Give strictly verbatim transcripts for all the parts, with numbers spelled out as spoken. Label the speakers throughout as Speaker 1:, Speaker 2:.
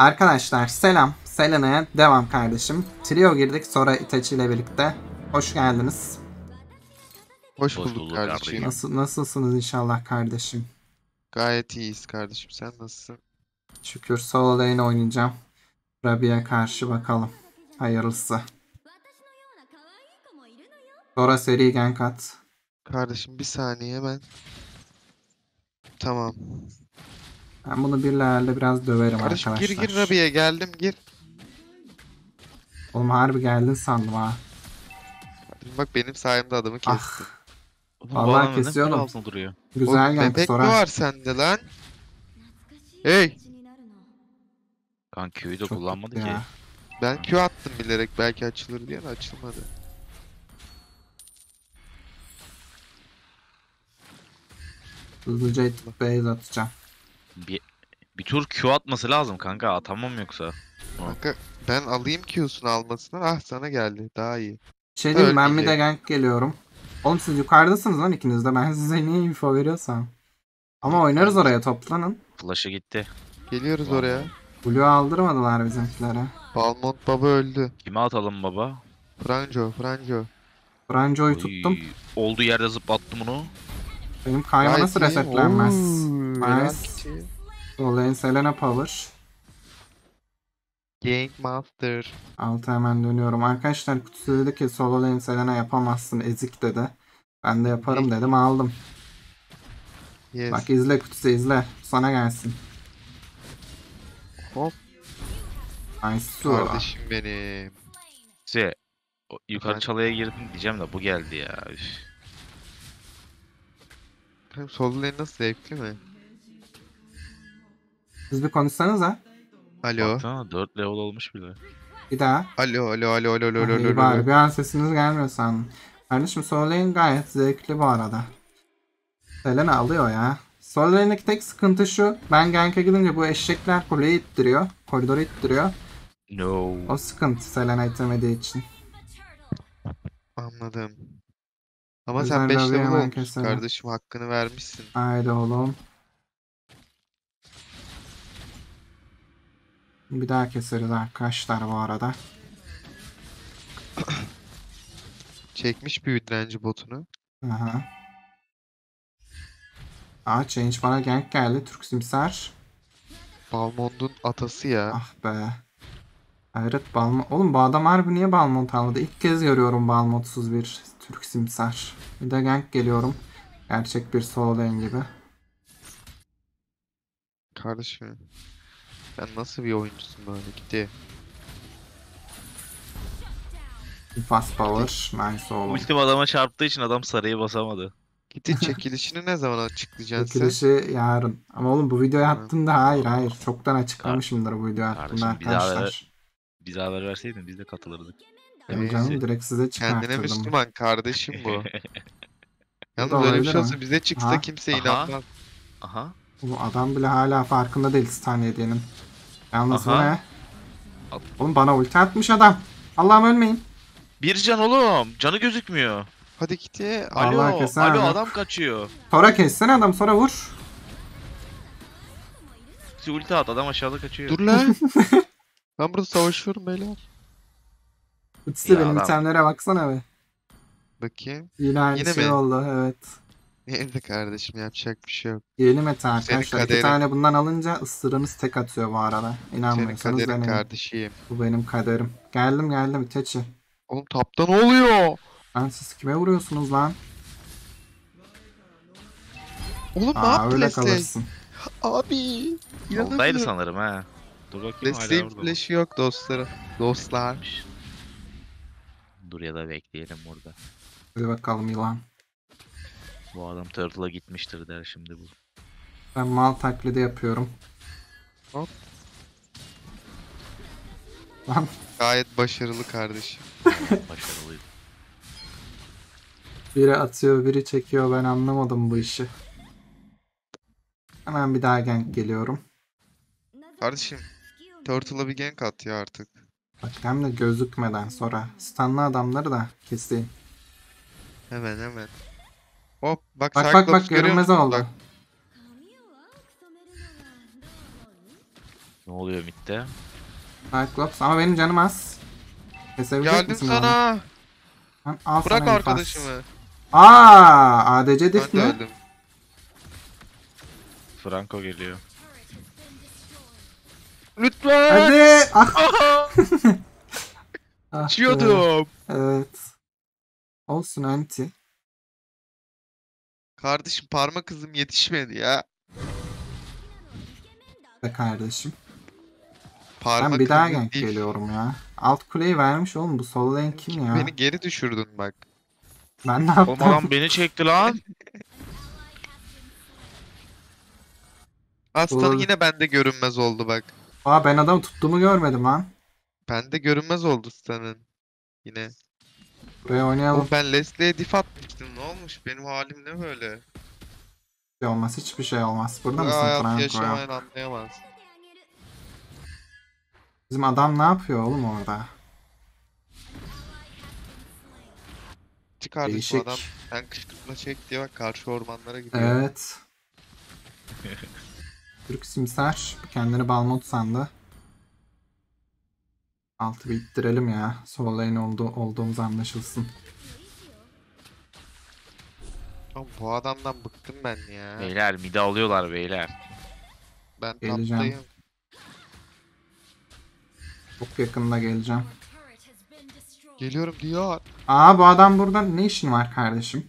Speaker 1: Arkadaşlar selam. Selena'ya devam kardeşim. Trio girdik sonra Itachi ile birlikte. Hoş geldiniz.
Speaker 2: Hoş
Speaker 3: Hoş
Speaker 2: bulduk
Speaker 3: bulduk
Speaker 2: kardeşim.
Speaker 3: kardeşim.
Speaker 1: Nasıl nasılsınız inşallah kardeşim?
Speaker 2: Gayet iyiyiz kardeşim. Sen nasılsın?
Speaker 1: Şükür solo lane oynayacağım. Rabia'ya karşı bakalım. Hayırlısı. Sonra seri gank at.
Speaker 2: Kardeşim bir saniye hemen. Tamam.
Speaker 1: Ben bunu birlerle biraz döverim
Speaker 2: Kardeşim gir
Speaker 1: arkadaşlar.
Speaker 2: gir Rabia'ya geldim gir.
Speaker 1: Oğlum harbi geldin sandım ha.
Speaker 2: Kardeşim bak benim sayemde adamı
Speaker 1: Ah.
Speaker 2: kestin.
Speaker 3: Oğlum
Speaker 1: Vallahi
Speaker 3: bu adam neden
Speaker 1: kesiyordum.
Speaker 3: kule altında duruyor?
Speaker 1: Güzel
Speaker 2: Oğlum
Speaker 1: gank
Speaker 2: bebek mi
Speaker 1: sonra.
Speaker 2: var sende lan? Hey!
Speaker 3: Kan Q'yu da
Speaker 1: Çok
Speaker 3: kullanmadı
Speaker 1: kötü
Speaker 3: ki.
Speaker 1: ya.
Speaker 2: Ben Q attım bilerek belki açılır diye de açılmadı.
Speaker 1: Hızlıca itip base atacağım.
Speaker 3: Bir, bir tur Q atması lazım kanka. Atamam yoksa.
Speaker 2: Kanka ben alayım Q'sunu almasından. Ah sana geldi. Daha iyi.
Speaker 1: Şey diyeyim, ben bir de
Speaker 2: Ölmeyecek.
Speaker 1: gank geliyorum. Oğlum siz yukarıdasınız lan ikiniz de. Ben size niye info veriyorsam. Ama oynarız oraya, toplanın.
Speaker 3: Flash'a gitti.
Speaker 2: Geliyoruz
Speaker 3: Vallahi.
Speaker 2: oraya.
Speaker 1: Blue aldırmadılar bizimkilere.
Speaker 2: Balmont baba öldü.
Speaker 3: Kime atalım baba?
Speaker 2: Franco, Franco.
Speaker 1: Branjo'yu
Speaker 3: Oy,
Speaker 1: tuttum.
Speaker 3: olduğu yerde zıplattım onu.
Speaker 1: Benim kayma
Speaker 2: Gayet
Speaker 1: nasıl
Speaker 2: iyi.
Speaker 1: resetlenmez?
Speaker 2: Oo, helal
Speaker 1: Nice.
Speaker 2: ki.
Speaker 1: Dolayın Selena Power.
Speaker 2: Gank Master.
Speaker 1: Altı hemen dönüyorum. Arkadaşlar kutusu dedi ki solo lane Selena yapamazsın ezik dedi. Ben de yaparım dedim, aldım.
Speaker 2: Yes.
Speaker 1: Bak izle kutusu, izle. Sana gelsin.
Speaker 2: Hop.
Speaker 1: Nice.
Speaker 2: Kardeşim benim.
Speaker 3: Size o- yukarı
Speaker 2: Ben-
Speaker 3: çalıya girdim diyeceğim de bu geldi ya. Üf.
Speaker 2: Hem solo lane nasıl zevkli mi?
Speaker 1: Siz bir konuşsanız ha.
Speaker 2: Alo.
Speaker 3: Baksana dört level olmuş bile.
Speaker 1: Bir daha.
Speaker 2: Alo alo alo alo alo
Speaker 1: Ah,
Speaker 2: alo
Speaker 1: iyi
Speaker 2: alo.
Speaker 1: bari. Bir an sesiniz gelmiyor sandım. Kardeşim Soul Lane gayet zevkli bu arada. Selena alıyor ya. Soul Lane'deki tek sıkıntı şu. Ben gank'e gidince bu eşekler kuleyi ittiriyor. Koridoru ittiriyor.
Speaker 3: No.
Speaker 1: O sıkıntı Selena itemediği için.
Speaker 2: Anladım. Ama
Speaker 1: O
Speaker 2: sen
Speaker 1: yüzden
Speaker 2: beş
Speaker 1: Ravi'yi
Speaker 2: level
Speaker 1: hemen
Speaker 2: olmuşsun
Speaker 1: keselim.
Speaker 2: kardeşim, hakkını vermişsin.
Speaker 1: Haydi oğlum. Bir daha keseriz arkadaşlar bu arada.
Speaker 2: Çekmiş büyü direnci botunu.
Speaker 1: Aha. Aa, Change bana gank geldi. Türk Simsar.
Speaker 2: Balmond'un atası ya.
Speaker 1: Ah be. Hayret Balmont. Oğlum bu adam harbi niye Balmont aldı? İlk kez görüyorum Balmontsuz bir Türk Simsar. Bir de gank geliyorum. Gerçek bir solo lane gibi.
Speaker 2: Kardeşim. Sen nasıl bir oyuncusun böyle, gitti.
Speaker 1: Fast power. Nice oğlum.
Speaker 3: Ultim adama çarptığı için adam sarıyı basamadı.
Speaker 2: Gitti çekilişini ne zaman açıklayacaksın sen?
Speaker 1: Çekilişi yarın. Ama oğlum bu videoyu
Speaker 2: Ha.
Speaker 1: attığımda hayır hayır. Çoktan açıklamışımdır bu videoyu attığımda
Speaker 3: Kardeşim bir daha ver.
Speaker 1: arkadaşlar.
Speaker 3: Bize haber verseydin biz de katılırdık.
Speaker 1: Benim
Speaker 2: Ee,
Speaker 1: canım direkt size
Speaker 2: Kendine
Speaker 1: çıkarttırdım.
Speaker 2: Müslüman kardeşim bu. Yalnız
Speaker 1: da
Speaker 2: öyle bir
Speaker 1: olabilir
Speaker 2: şey
Speaker 1: mi?
Speaker 2: olsa bize çıksa
Speaker 1: Aha.
Speaker 2: kimse
Speaker 3: Aha.
Speaker 2: inanmaz.
Speaker 3: Aha.
Speaker 1: Bu adam bile hala farkında değil stun yediğinin. Yalnız bu
Speaker 3: Aha.
Speaker 1: ne? Oğlum bana ulti atmış adam. Allah'ım ölmeyin.
Speaker 3: Bir can oğlum. Canı gözükmüyor.
Speaker 2: Hadi gitti.
Speaker 1: Allah
Speaker 3: Alo.
Speaker 1: keser
Speaker 3: Alo
Speaker 1: yok.
Speaker 3: adam kaçıyor.
Speaker 1: Sonra kessene adam, sonra vur.
Speaker 3: Siz ulti at adam aşağıda kaçıyor.
Speaker 2: Dur lan. Ben burada savaşıyorum beyler.
Speaker 1: Utsi
Speaker 3: Ya
Speaker 1: benim
Speaker 3: adam.
Speaker 1: itemlere baksana be.
Speaker 2: Bakayım.
Speaker 1: Yine aynı
Speaker 2: Yine
Speaker 1: şey
Speaker 2: mi?
Speaker 1: oldu, evet.
Speaker 2: Neyse kardeşim, yapacak bir şey yok.
Speaker 1: Yeni meta
Speaker 2: Senin
Speaker 1: arkadaşlar. İki
Speaker 2: kaderin.
Speaker 1: tane bundan alınca ısırığınız tek atıyor bu arada.
Speaker 2: Senin
Speaker 1: İnanmıyorsanız
Speaker 2: kaderin
Speaker 1: deneyin.
Speaker 2: kardeşim.
Speaker 1: Bu benim kaderim. Geldim geldim Itachi.
Speaker 2: Oğlum tapta ne oluyor?
Speaker 1: Lan siz kime vuruyorsunuz lan?
Speaker 2: Oğlum ne
Speaker 1: Aa
Speaker 2: yaptı
Speaker 1: öyle
Speaker 2: Leslie?
Speaker 1: kalırsın.
Speaker 2: Abi.
Speaker 3: Yoldaydı
Speaker 2: İnanamıyorum.
Speaker 3: sanırım ha. Dur bakayım hala
Speaker 2: Leslie'in
Speaker 3: orada.
Speaker 2: flash'ı yok dostlarım. Dostlar.
Speaker 3: Dur ya da bekleyelim burada.
Speaker 1: Hadi bakalım yılan.
Speaker 3: Bu adam Turtle'a gitmiştir der şimdi bu.
Speaker 1: Ben mal taklidi yapıyorum.
Speaker 2: Hop.
Speaker 1: Lan
Speaker 2: Gayet başarılı kardeşim.
Speaker 3: Başarılıydı.
Speaker 1: biri atıyor biri çekiyor, ben anlamadım bu işi. Hemen bir daha gank geliyorum.
Speaker 2: Kardeşim. Turtle'a bir gank at ya artık.
Speaker 1: Bak hem de gözükmeden sonra. Stunlı adamları da keseyim.
Speaker 2: Hemen hemen. Hop bak
Speaker 1: Bak bak bak
Speaker 2: Cyclops görüyor
Speaker 1: görünmez
Speaker 2: musun?
Speaker 1: oldu.
Speaker 2: Bak.
Speaker 3: Ne oluyor midde?
Speaker 1: Cyclops ama benim canım az. Kesebilecek
Speaker 2: Geldim
Speaker 1: misin onu?
Speaker 2: sana.
Speaker 1: Lan al
Speaker 2: Bırak
Speaker 1: sana infaz.
Speaker 2: arkadaşımı.
Speaker 1: Aa, A D C diff
Speaker 2: Ben de
Speaker 1: mi?
Speaker 2: öldüm.
Speaker 3: Franco geliyor.
Speaker 2: Lütfen.
Speaker 1: Hadi. Ah.
Speaker 2: Aha!
Speaker 1: Ah be.
Speaker 2: Kaçıyordum.
Speaker 1: Evet. Olsun anti.
Speaker 2: Kardeşim parmak hızım yetişmedi ya.
Speaker 1: Be kardeşim. Ben
Speaker 2: Parmak
Speaker 1: bir daha
Speaker 2: hızı
Speaker 1: gank
Speaker 2: değil.
Speaker 1: geliyorum ya. Alt kuleyi vermiş oğlum, bu sol lane kim ya?
Speaker 2: Beni geri düşürdün bak.
Speaker 1: Ben ne
Speaker 3: Oğlum
Speaker 1: yaptım?
Speaker 3: adam beni çekti lan.
Speaker 2: Aslanın
Speaker 1: Doğru.
Speaker 2: yine bende görünmez oldu bak.
Speaker 1: Aa, ben adamı tuttuğumu görmedim lan.
Speaker 2: Bende görünmez oldu Stan'ın. Yine.
Speaker 1: Buraya
Speaker 2: Oğlum
Speaker 1: oynayalım.
Speaker 2: ben Leslie'ye dif atmıştım. Ne olmuş? Benim halim ne böyle?
Speaker 1: Bir şey olmaz, hiçbir şey olmaz. Burada
Speaker 2: Bu
Speaker 1: mısın
Speaker 2: hayatı
Speaker 1: Franco ya?
Speaker 2: yaşamayan anlayamaz.
Speaker 1: Bizim adam ne yapıyor oğlum orada?
Speaker 2: Çık kardeşim
Speaker 1: Değişik.
Speaker 2: adam. Sen kışkırtma çek diye bak karşı ormanlara gidiyor.
Speaker 1: Evet. Türk simsar kendini balmut sandı. Altı bir ittirelim ya. Sol lane oldu, olduğumuz anlaşılsın.
Speaker 2: Ama bu adamdan bıktım ben ya.
Speaker 3: Beyler midi alıyorlar beyler.
Speaker 2: Ben
Speaker 1: Geleceğim.
Speaker 2: taptayım.
Speaker 1: Çok yakında geleceğim.
Speaker 2: Geliyorum diyor.
Speaker 1: Aa, bu adam burada ne işin var kardeşim?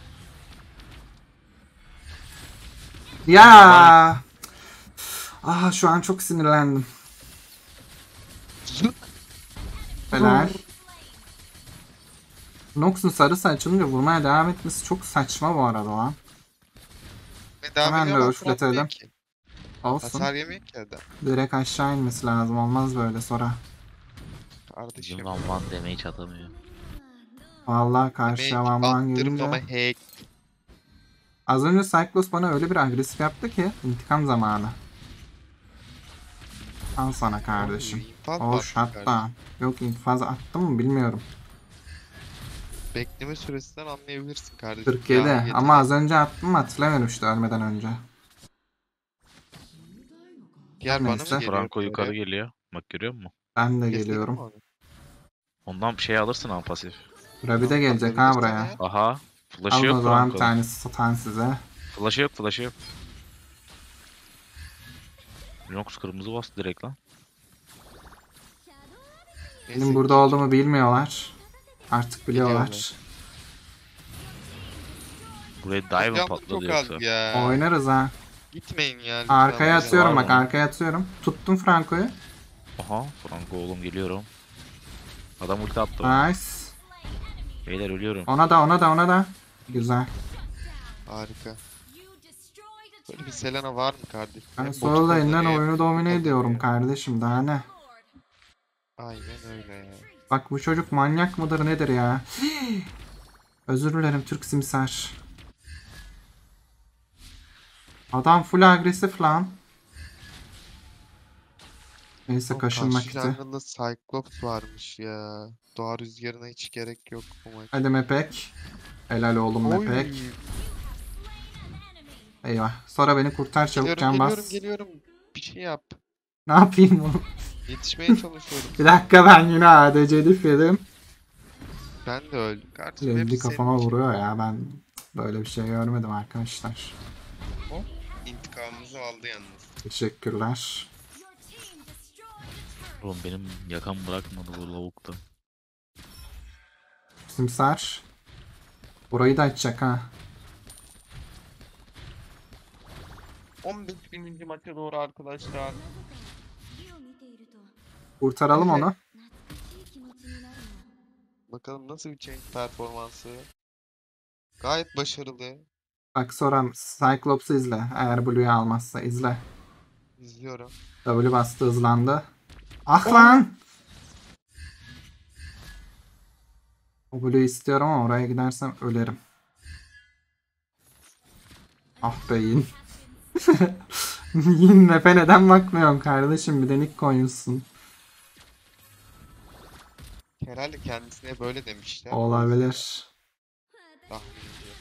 Speaker 1: Ya. Ah, şu an çok sinirlendim.
Speaker 2: Zık.
Speaker 1: Helal. Nox'un sarısı açılınca vurmaya devam etmesi çok saçma bu arada lan.
Speaker 2: Ve devam
Speaker 1: Hemen
Speaker 2: ediyor
Speaker 1: de
Speaker 2: ama
Speaker 1: öfletelim.
Speaker 2: bırakmıyor ki.
Speaker 1: Olsun.
Speaker 2: Hasar yemiyor ki adam.
Speaker 1: Direkt aşağı inmesi lazım. Olmaz böyle sonra.
Speaker 2: Kardeşim.
Speaker 3: Bizim lan one damage atamıyor.
Speaker 1: Vallahi karşıya
Speaker 2: Demek
Speaker 1: Van
Speaker 2: attırmama
Speaker 1: gelince.
Speaker 2: hack.
Speaker 1: Az önce Cyclos bana öyle bir agresif yaptı ki intikam zamanı. Al sana kardeşim.
Speaker 2: İnfaz
Speaker 1: Hoş
Speaker 2: battı
Speaker 1: hatta.
Speaker 2: kardeşim.
Speaker 1: Yok, infaz attım mı bilmiyorum.
Speaker 2: Bekleme süresinden anlayabilirsin kardeşim.
Speaker 1: kırk yedi
Speaker 2: Yani
Speaker 1: ama az önce attım mı hatırlamıyorum işte, ölmeden önce.
Speaker 2: Diğer bana mı
Speaker 1: Neyse.
Speaker 2: geliyor?
Speaker 3: Franco
Speaker 2: böyle?
Speaker 3: yukarı geliyor. Bak görüyor musun?
Speaker 1: Ben de
Speaker 2: Kestik mi
Speaker 1: geliyorum.
Speaker 2: onu?
Speaker 3: Ondan bir şey alırsın ha pasif.
Speaker 1: Rabi de gelecek ha
Speaker 2: Atabilirsen
Speaker 1: buraya.
Speaker 2: ya.
Speaker 3: Aha. Flash'ı
Speaker 1: Alın o
Speaker 3: yok
Speaker 1: zaman bir
Speaker 3: Franco'nun.
Speaker 1: tanesi satan size.
Speaker 3: Flash'ı yok flash'ı yok. Nox kırmızı bastı direkt lan.
Speaker 2: Neyse,
Speaker 1: Benim burada
Speaker 2: ikinci-
Speaker 1: olduğumu bilmiyorlar. Artık biliyorlar.
Speaker 2: Biliyorlar.
Speaker 3: Buraya dive
Speaker 2: Canlı
Speaker 3: mı patladı
Speaker 2: çok
Speaker 3: yoksa?
Speaker 2: az ya.
Speaker 1: Oynarız ha.
Speaker 2: Gitmeyin ya. lütfen.
Speaker 1: Arkaya
Speaker 3: Var
Speaker 1: atıyorum
Speaker 3: mı?
Speaker 1: bak, arkaya atıyorum. Tuttum Franco'yu.
Speaker 3: Aha Franco oğlum geliyorum. Adam ulti attı bana.
Speaker 1: Nice.
Speaker 3: Beyler ölüyorum.
Speaker 1: Ona da ona da ona da. Güzel.
Speaker 2: Harika. Böyle bir Selena var mı kardeşim?
Speaker 1: Ben
Speaker 2: Hem
Speaker 1: sol
Speaker 2: botu
Speaker 1: lane'den
Speaker 2: kazanıyor,
Speaker 1: oyunu
Speaker 2: hem
Speaker 1: domine
Speaker 2: kazanıyor.
Speaker 1: ediyorum kardeşim, daha ne?
Speaker 2: Aynen öyle ya.
Speaker 1: Bak bu çocuk manyak mıdır nedir ya? Özür dilerim Türk simsar. Adam full agresif lan. Neyse,
Speaker 2: Oğlum,
Speaker 1: kaşınmak
Speaker 2: karşı
Speaker 1: gitti.
Speaker 2: jungle'da Cyclops varmış ya. Doğa rüzgarına hiç gerek yok bu maç.
Speaker 1: Hadi Mepek. Helal oğlum
Speaker 2: Oy.
Speaker 1: Mepek. Eyvah. Sonra beni kurtar çabuk,
Speaker 2: Geliyorum
Speaker 1: can
Speaker 2: geliyorum
Speaker 1: bas.
Speaker 2: geliyorum. Bir şey yap.
Speaker 1: Ne yapayım oğlum?
Speaker 2: Yetişmeye çalışıyorum.
Speaker 1: Bir dakika, ben yine A D C diff yedim.
Speaker 2: Ben de öldüm kardeşim.
Speaker 1: Levli
Speaker 2: Hepsi senin
Speaker 1: kafama
Speaker 2: için.
Speaker 1: vuruyor ya, ben böyle bir şey görmedim arkadaşlar.
Speaker 2: İntikamımızı aldı yalnız.
Speaker 1: Teşekkürler.
Speaker 3: Oğlum benim yakam bırakmadı bu lavukta.
Speaker 1: Simsar. Burayı da açacak ha.
Speaker 2: on beş bininci maça doğru arkadaşlar.
Speaker 1: Kurtaralım
Speaker 2: Evet.
Speaker 1: onu.
Speaker 2: Bakalım nasıl bir change performansı. Gayet başarılı.
Speaker 1: Bak sonra Cyclops'u izle. Eğer Blue'yu almazsa izle.
Speaker 2: İzliyorum.
Speaker 1: W bastı, hızlandı. Ah lan! O Blue'yu istiyorum ama oraya gidersem ölerim. Ah be yin. Yin nepe neden bakmıyorsun kardeşim, bir de nick koyuyorsun.
Speaker 2: Herhalde kendisine böyle demişler.
Speaker 1: Olabilir.
Speaker 2: Tahminimce.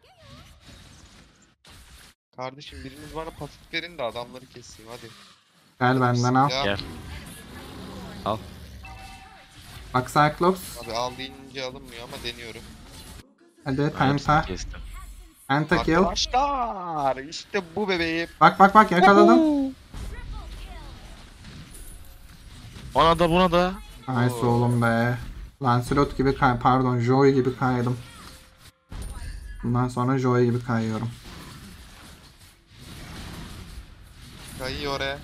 Speaker 2: Kardeşim biriniz bana pasif verin de adamları keseyim hadi.
Speaker 1: Gel benden al.
Speaker 2: Ya,
Speaker 3: Gel. Al.
Speaker 1: Bak Cyclops.
Speaker 2: Abi al deyince alınmıyor ama deniyorum.
Speaker 1: Hadi
Speaker 3: Ben
Speaker 1: penta.
Speaker 3: hepsini kestim.
Speaker 1: Penta kill.
Speaker 2: Arkadaşlar işte bu bebeğim.
Speaker 1: Bak bak bak yakaladım.
Speaker 3: Ona da buna da.
Speaker 1: Nice oğlum be. Lancelot gibi kay pardon Joey gibi kaydım. Bundan sonra Joey gibi kayıyorum.
Speaker 2: Kayıyor oraya.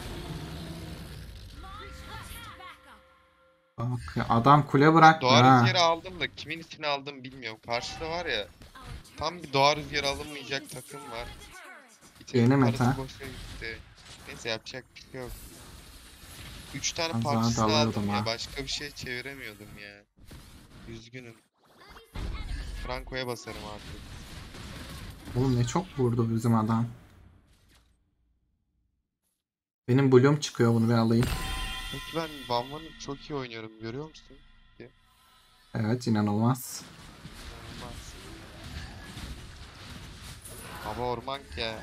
Speaker 1: Bak ya, adam kule bıraktı
Speaker 2: Doğa
Speaker 1: ha.
Speaker 2: rüzgarı aldım da kimin için aldım bilmiyorum. Karşıda var ya tam bir doğa rüzgarı alınmayacak takım var. Bir tek
Speaker 1: Yeni
Speaker 2: parası
Speaker 1: meta.
Speaker 2: boşa gitti. Neyse yapacak bir şey yok. Üç tane
Speaker 1: Az daha
Speaker 2: parçasını
Speaker 1: dalıyordum
Speaker 2: aldım ya.
Speaker 1: ha.
Speaker 2: Başka bir şey çeviremiyordum ya. Üzgünüm. Franco'ya basarım artık.
Speaker 1: Oğlum ne çok vurdu bizim adam. Benim Bloom çıkıyor, bunu bir alayım.
Speaker 2: Peki ben Vanvan'ı çok iyi oynuyorum görüyor musun?
Speaker 1: Evet inanılmaz.
Speaker 2: İnanılmaz. Hava orman ya.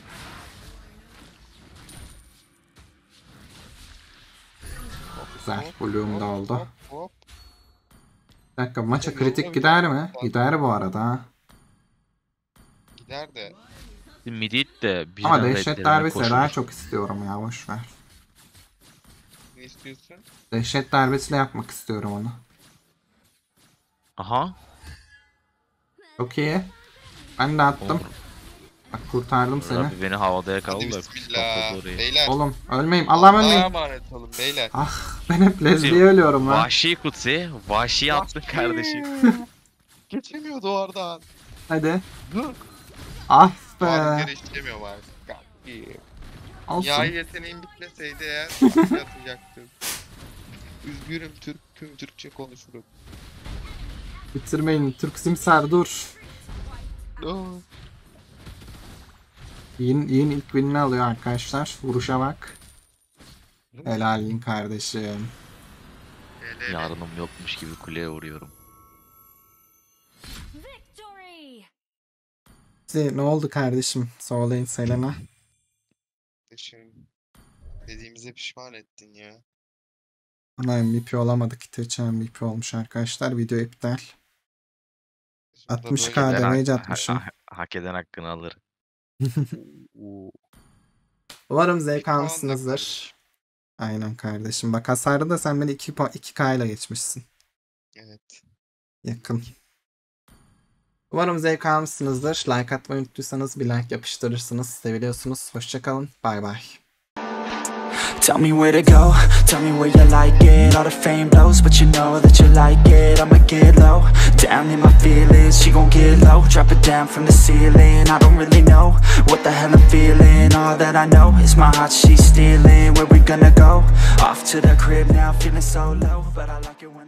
Speaker 1: Güzel, Bloom da oldu.
Speaker 2: Hop, hop.
Speaker 1: Bir dakika, maça
Speaker 2: Oğlum,
Speaker 1: kritik
Speaker 2: yolla
Speaker 1: gider
Speaker 2: bir
Speaker 1: mi?
Speaker 2: tane.
Speaker 1: Gider bu arada ha.
Speaker 2: Gider de.
Speaker 3: Midit de
Speaker 1: Ama
Speaker 3: birden
Speaker 1: dehşet
Speaker 3: redlerine
Speaker 1: darbesi
Speaker 3: koşulur.
Speaker 1: daha çok istiyorum ya, boş ver.
Speaker 2: Ne istiyorsun?
Speaker 1: Dehşet darbesiyle yapmak istiyorum onu.
Speaker 3: Aha.
Speaker 1: Çok iyi. Ben de attım.
Speaker 3: Oğlum,
Speaker 1: Bak kurtardım seni.
Speaker 3: Rabbi beni havada yakaladı
Speaker 2: Hadi
Speaker 3: da
Speaker 2: bismillah.
Speaker 3: patladı orayı.
Speaker 2: Beyler.
Speaker 1: Oğlum ölmeyeyim. Allah'ım
Speaker 2: Allah'a
Speaker 1: ölmeyeyim.
Speaker 2: emanet olun beyler.
Speaker 1: Ah ben hep lezbiye ölüyorum lan.
Speaker 3: Vahşi Kutsi. Vahşi attın kardeşim.
Speaker 2: Geçemiyordu oradan.
Speaker 1: Hadi.
Speaker 2: Dur.
Speaker 1: Ah
Speaker 2: Doğa
Speaker 1: be.
Speaker 2: rüzgarı istemiyorum artık. Kanki.
Speaker 1: Olsun.
Speaker 2: Nihai yeteneğim bitmeseydi eğer yatacaktım. Üzgünüm Türk, tüm Türkçe konuşurum.
Speaker 1: Bitirmeyin. Türk Simsar dur.
Speaker 2: Oh.
Speaker 1: Yin, Yin ilk winini alıyor arkadaşlar. Vuruşa bak. Helal Yin kardeşim.
Speaker 2: Hele
Speaker 3: Yarınım yokmuş gibi kuleye vuruyorum.
Speaker 4: Victory!
Speaker 1: Size ne oldu kardeşim? Söyleyin Selena.
Speaker 2: kardeşim. Dediğimize pişman ettin ya.
Speaker 1: Ana M V P olamadık. Itachi M V P olmuş arkadaşlar. Video iptal.
Speaker 2: Şimdi
Speaker 1: altmış
Speaker 2: böyle
Speaker 1: K
Speaker 3: Hak eden
Speaker 1: damage
Speaker 3: hak-
Speaker 1: atmışım.
Speaker 3: ha- hak eden hakkını alır. Oo.
Speaker 1: Umarım zevk
Speaker 2: puan da
Speaker 1: almışsınızdır.
Speaker 2: kardeşim.
Speaker 1: Aynen kardeşim. Bak hasarda da sen beni iki K ile geçmişsin.
Speaker 2: Evet.
Speaker 1: Yakın. Umarım zevk almışsınızdır. Like atmayı unuttuysanız bir like yapıştırırsınız. Seviliyorsunuz. Hoşçakalın. Bay bay.
Speaker 5: Tell me where to go, tell me where you like it. All the fame blows, but you know that you like it. I'ma get low, down in my feelings. She gon' get low, drop it down from the ceiling. I don't really know what the hell I'm feeling. All that I know is my heart, she's stealing. Where we gonna go? Off to the crib now, feeling so low, but I like it when